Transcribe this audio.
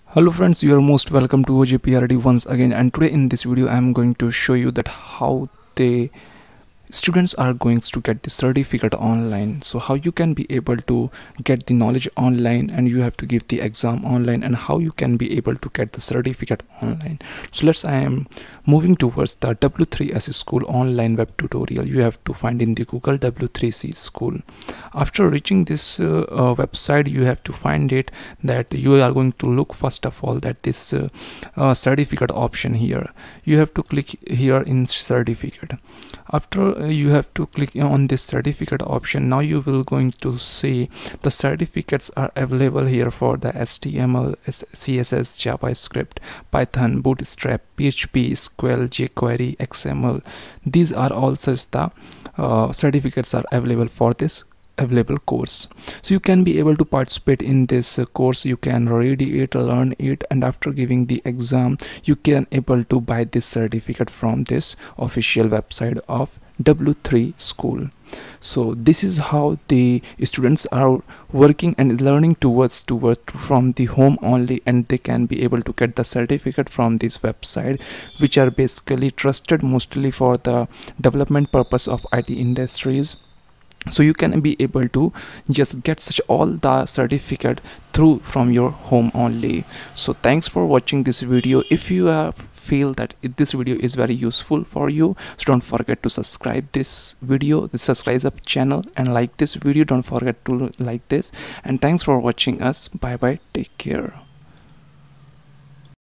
Hello friends, you are most welcome to OJPRD once again, and today in this video I am going to show you that how the students are going to get the certificate online. So how you can be able to get the knowledge online, and you have to give the exam online, and how you can be able to get the certificate online. So I am moving towards the W3C school online web tutorial. You have to find in the Google W3C school. After reaching this website, you have to find it that you are going to look first of all that this certificate option here. You have to click here in certificate. After you have to click on this certificate option. Now you will going to see the certificates are available here for the HTML, CSS, JavaScript, Python, Bootstrap, PHP, SQL, jQuery, XML. These are all such the certificates are available for this available course. So you can be able to participate in this course. You can read it, learn it, and after giving the exam you can able to buy this certificate from this official website of W3 school. So this is how the students are working and learning towards from the home only, and they can be able to get the certificate from this website, which are basically trusted mostly for the development purpose of IT industries. So you can be able to just get such all the certificate through from your home only. So thanks for watching this video. If you feel that this video is very useful for you, so don't forget to subscribe this video, subscribe the channel, and like this video. Don't forget to like this, and thanks for watching us. Bye bye, take care.